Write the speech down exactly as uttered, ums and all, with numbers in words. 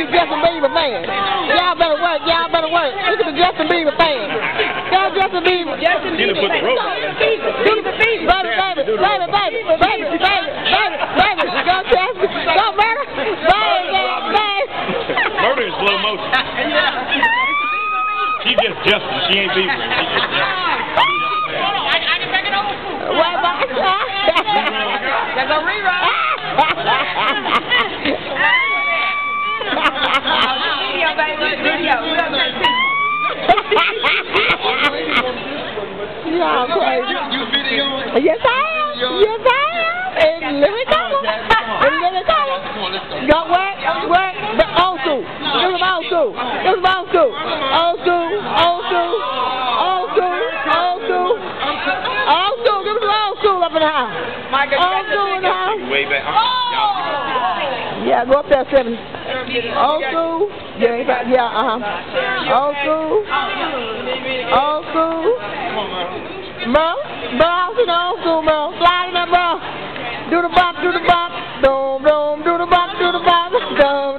Justin Bieber fan. Y'all better work. Y'all better work. Look at the Justin Bieber fan. Y'all Justin Bieber. Justin Bieber fan. Do the baby, baby, baby, baby, baby, baby, baby, baby. Go Justin. Go Murder. Baby, baby. Murder in slow motion. She just Justin. She ain't Bieber. She just Justin. I can take it over. What about that? Let's go rerun. Video, baby. Video. Y'all crazy. You video? Yes, I am. Yes, I am. And let me go. And let me go. Go work, work. But old school. This is old school. This is old school. Old school. Old school. Old school. Old school. Old school. This is old school up in the house. Old school in the house. Way back. Yeah, go up there, seven. Old school. Yeah, yeah, uh-huh. Old school. Old school. Bro, bro, I see the old school, bro. Slide in there, bro. Do the bop, do the bop. Boom, boom, do the bop, do the bop. Boom.